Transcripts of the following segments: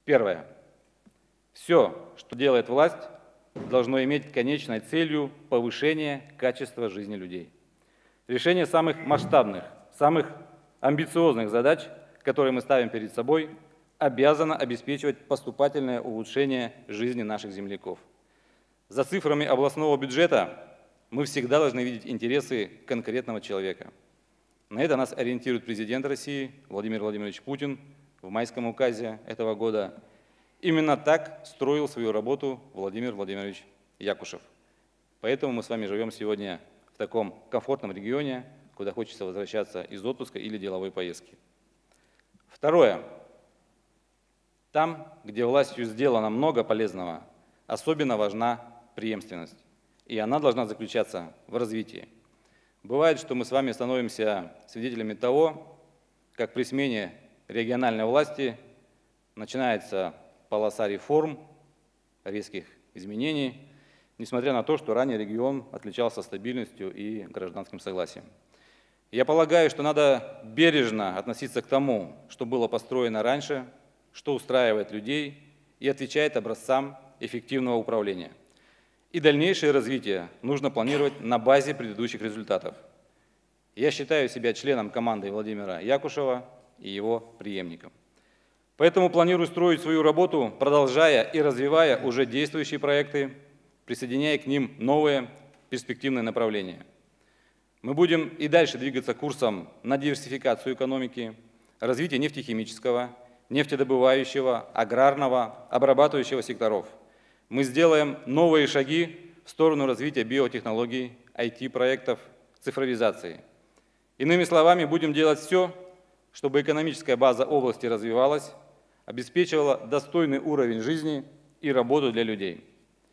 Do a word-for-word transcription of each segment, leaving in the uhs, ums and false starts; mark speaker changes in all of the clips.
Speaker 1: Первое. Все, что делает власть, должно иметь конечной целью повышение качества жизни людей. Решение самых масштабных, самых амбициозных задач, которые мы ставим перед собой, обязано обеспечивать поступательное улучшение жизни наших земляков. За цифрами областного бюджета мы всегда должны видеть интересы конкретного человека. На это нас ориентирует президент России Владимир Владимирович Путин в майском указе этого года. Именно так строил свою работу Владимир Владимирович Якушев. Поэтому мы с вами живем сегодня в таком комфортном регионе, куда хочется возвращаться из отпуска или деловой поездки. Второе. Там, где властью сделано много полезного, особенно важна преемственность. И она должна заключаться в развитии. Бывает, что мы с вами становимся свидетелями того, как при смене региональной власти начинается полоса реформ, резких изменений, несмотря на то, что ранее регион отличался стабильностью и гражданским согласием. Я полагаю, что надо бережно относиться к тому, что было построено раньше, что устраивает людей и отвечает образцам эффективного управления. И дальнейшее развитие нужно планировать на базе предыдущих результатов. Я считаю себя членом команды Владимира Якушева и его преемником. Поэтому планирую строить свою работу, продолжая и развивая уже действующие проекты, присоединяя к ним новые перспективные направления. Мы будем и дальше двигаться курсом на диверсификацию экономики, развитие нефтехимического, нефтедобывающего, аграрного, обрабатывающего секторов. Мы сделаем новые шаги в сторону развития биотехнологий, ай ти-проектов, цифровизации. Иными словами, будем делать все, чтобы экономическая база области развивалась, обеспечивала достойный уровень жизни и работу для людей.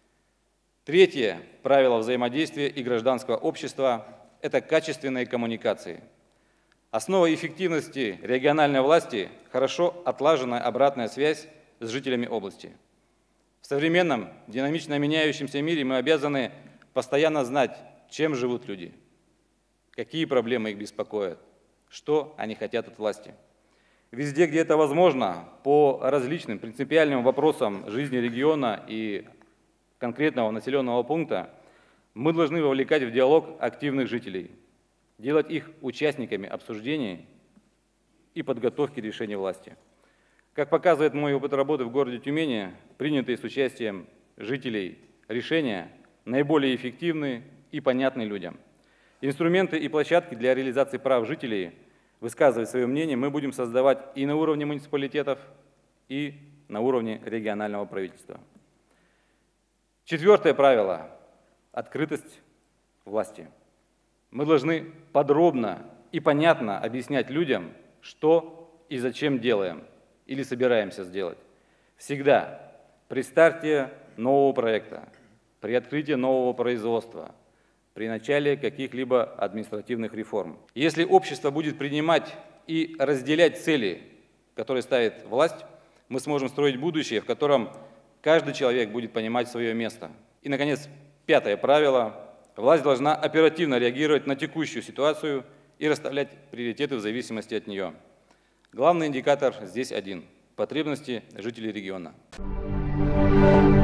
Speaker 1: Третье правило взаимодействия и гражданского общества – это качественные коммуникации. Основа эффективности региональной власти – хорошо отлаженная обратная связь с жителями области. В современном, динамично меняющемся мире мы обязаны постоянно знать, чем живут люди, какие проблемы их беспокоят, что они хотят от власти. Везде, где это возможно, по различным принципиальным вопросам жизни региона и конкретного населенного пункта, мы должны вовлекать в диалог активных жителей, делать их участниками обсуждений и подготовки решений власти. Как показывает мой опыт работы в городе Тюмени, принятые с участием жителей решения наиболее эффективны и понятны людям. Инструменты и площадки для реализации прав жителей высказывать свое мнение мы будем создавать и на уровне муниципалитетов, и на уровне регионального правительства. Четвертое правило – открытость власти. Мы должны подробно и понятно объяснять людям, что и зачем делаем или собираемся сделать. Всегда при старте нового проекта, при открытии нового производства, при начале каких-либо административных реформ. Если общество будет принимать и разделять цели, которые ставит власть, мы сможем строить будущее, в котором каждый человек будет понимать свое место. И, наконец, пятое правило. Власть должна оперативно реагировать на текущую ситуацию и расставлять приоритеты в зависимости от нее. Главный индикатор здесь один – потребности жителей региона.